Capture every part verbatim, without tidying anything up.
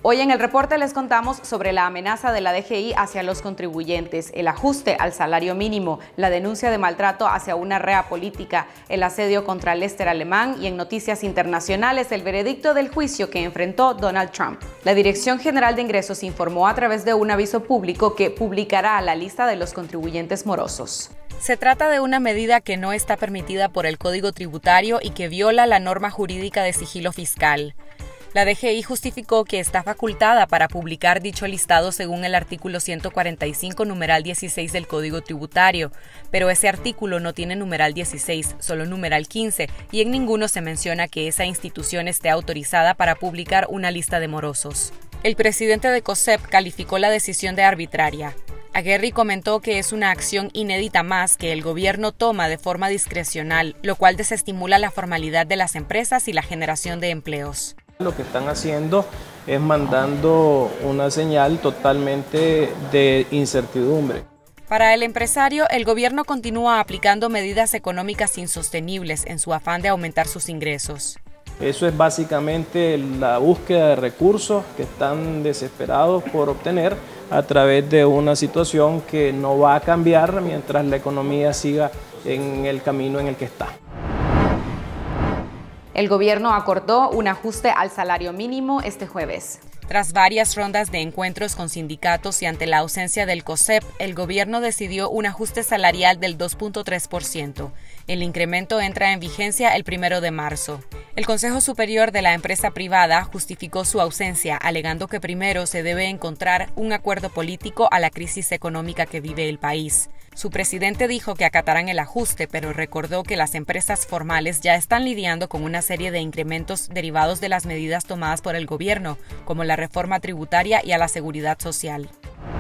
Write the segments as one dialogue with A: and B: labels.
A: Hoy en el reporte les contamos sobre la amenaza de la D G I hacia los contribuyentes, el ajuste al salario mínimo, la denuncia de maltrato hacia una rea política, el asedio contra Lester Alemán y en noticias internacionales el veredicto del juicio que enfrentó Donald Trump. La Dirección General de Ingresos informó a través de un aviso público que publicará la lista de los contribuyentes morosos. Se trata de una medida que no está permitida por el Código Tributario y que viola la norma jurídica de sigilo fiscal. La D G I justificó que está facultada para publicar dicho listado según el artículo ciento cuarenta y cinco, numeral dieciséis del Código Tributario, pero ese artículo no tiene numeral dieciséis, solo numeral quince, y en ninguno se menciona que esa institución esté autorizada para publicar una lista de morosos. El presidente de COSEP calificó la decisión de arbitraria. Aguerri comentó que es una acción inédita más que el gobierno toma de forma discrecional, lo cual desestimula la formalidad de las empresas y la generación de empleos.
B: Lo que están haciendo es mandando una señal totalmente de incertidumbre.
A: Para el empresario, el gobierno continúa aplicando medidas económicas insostenibles en su afán de aumentar sus ingresos.
B: Eso es básicamente la búsqueda de recursos que están desesperados por obtener a través de una situación que no va a cambiar mientras la economía siga en el camino en el que está.
A: El gobierno acordó un ajuste al salario mínimo este jueves. Tras varias rondas de encuentros con sindicatos y ante la ausencia del COSEP, el gobierno decidió un ajuste salarial del dos punto tres por ciento. El incremento entra en vigencia el primero de marzo. El Consejo Superior de la empresa privada justificó su ausencia, alegando que primero se debe encontrar un acuerdo político a la crisis económica que vive el país. Su presidente dijo que acatarán el ajuste, pero recordó que las empresas formales ya están lidiando con una serie de incrementos derivados de las medidas tomadas por el gobierno, como la reforma tributaria y a la seguridad social.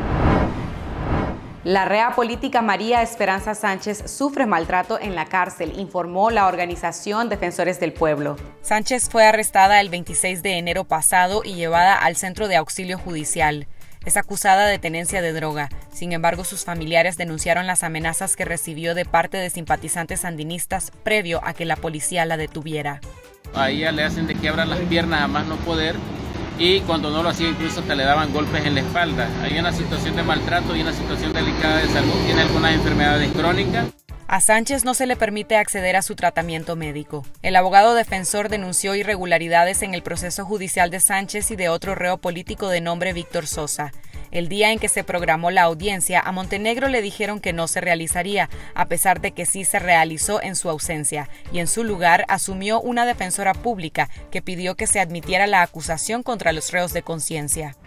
A: La rea política María Esperanza Sánchez sufre maltrato en la cárcel, informó la organización Defensores del Pueblo. Sánchez fue arrestada el veintiséis de enero pasado y llevada al Centro de Auxilio Judicial. Es acusada de tenencia de droga. Sin embargo, sus familiares denunciaron las amenazas que recibió de parte de simpatizantes sandinistas previo a que la policía la detuviera.
C: A ella le hacen de que abra las piernas a más no poder y cuando no lo hacía incluso hasta le daban golpes en la espalda. Hay una situación de maltrato y una situación delicada de salud. Tiene algunas enfermedades crónicas.
A: A Sánchez no se le permite acceder a su tratamiento médico. El abogado defensor denunció irregularidades en el proceso judicial de Sánchez y de otro reo político de nombre Víctor Sosa. El día en que se programó la audiencia, a Montenegro le dijeron que no se realizaría, a pesar de que sí se realizó en su ausencia, y en su lugar asumió una defensora pública que pidió que se admitiera la acusación contra los reos de conciencia.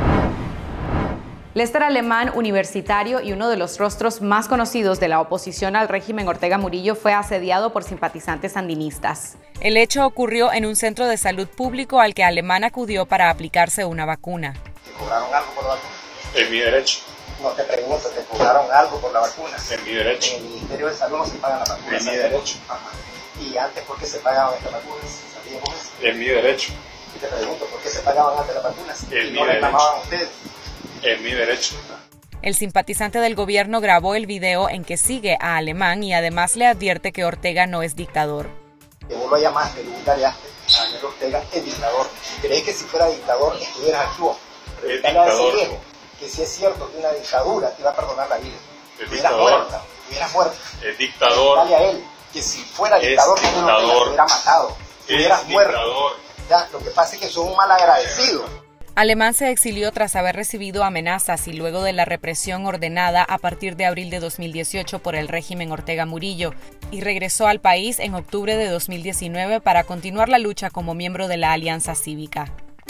A: Lester Alemán, universitario y uno de los rostros más conocidos de la oposición al régimen Ortega Murillo, fue asediado por simpatizantes sandinistas. El hecho ocurrió en un centro de salud público al que Alemán acudió para aplicarse una vacuna.
D: ¿Te cobraron algo por la vacuna?
E: Es mi derecho.
D: No te pregunto, ¿te cobraron algo por la vacuna?
E: Es mi derecho.
D: En el Ministerio de Salud no se pagan las vacunas.
E: Es mi derecho.
D: Ajá. ¿Y antes por qué se pagaban estas vacunas? ¿Sabíamos eso?
E: Es mi derecho.
D: Y te pregunto, ¿por qué se pagaban antes las vacunas?
E: Es
D: y
E: mi
D: no
E: derecho.
D: reclamaban a ustedes.
E: Es mi derecho.
A: El simpatizante del gobierno grabó el video en que sigue a Alemán y además le advierte que Ortega no es dictador.
D: Que vos lo llamaste, lo invitaste a Daniel Ortega es dictador. ¿Crees que si fuera dictador estuvieras aquí vos?
E: Es
D: Dale a ese
E: dictador.
D: viejo que si es cierto que una dictadura te iba a perdonar la vida.
E: Es
D: Estuviera
E: dictador.
D: muerta, estuviera muerta.
E: Es dictador.
D: Dale a él que si fuera
E: Es
D: dictador, Daniel Ortega
E: dictador.
D: te hubiera matado, te hubieras
E: Es
D: muerto.
E: dictador.
D: Ya, lo que pasa es que sos un mal agradecido.
A: Alemán se exilió tras haber recibido amenazas y luego de la represión ordenada a partir de abril de dos mil dieciocho por el régimen Ortega Murillo y regresó al país en octubre de dos mil diecinueve para continuar la lucha como miembro de la Alianza Cívica.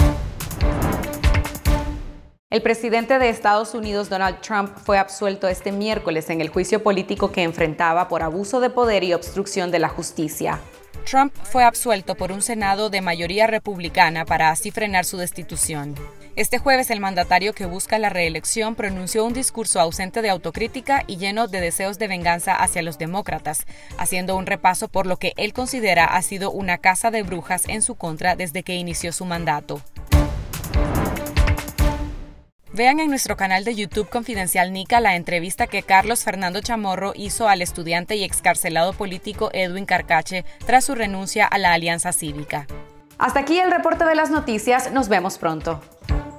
A: El presidente de Estados Unidos, Donald Trump, fue absuelto este miércoles en el juicio político que enfrentaba por abuso de poder y obstrucción de la justicia. Trump fue absuelto por un Senado de mayoría republicana para así frenar su destitución. Este jueves, el mandatario que busca la reelección pronunció un discurso ausente de autocrítica y lleno de deseos de venganza hacia los demócratas, haciendo un repaso por lo que él considera ha sido una caza de brujas en su contra desde que inició su mandato. Vean en nuestro canal de YouTube Confidencial Nica la entrevista que Carlos Fernando Chamorro hizo al estudiante y excarcelado político Edwin Carcache tras su renuncia a la Alianza Cívica. Hasta aquí el reporte de las noticias, nos vemos pronto.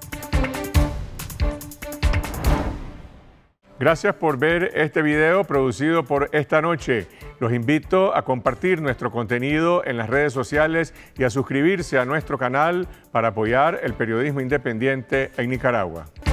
F: Gracias por ver este video producido por Esta Noche. Los invito a compartir nuestro contenido en las redes sociales y a suscribirse a nuestro canal para apoyar el periodismo independiente en Nicaragua.